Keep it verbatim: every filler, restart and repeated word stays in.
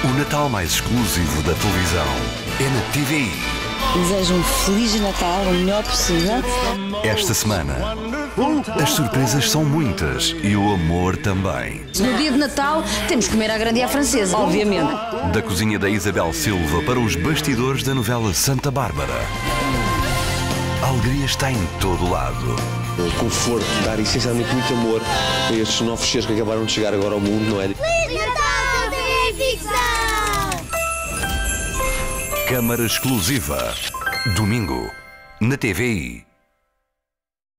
O Natal mais exclusivo da televisão é na T V I. Desejo um Feliz Natal, o melhor possível. Esta semana, as surpresas são muitas e o amor também. No dia de Natal temos que comer à grande e à francesa, obviamente. Da cozinha da Isabel Silva para os bastidores da novela Santa Bárbara. A alegria está em todo lado. O conforto, dar essencialmente muito amor a estes novos seres que acabaram de chegar agora ao mundo, não é? Feliz Natal, T V I Ficção! Câmara exclusiva. Domingo, na T V I.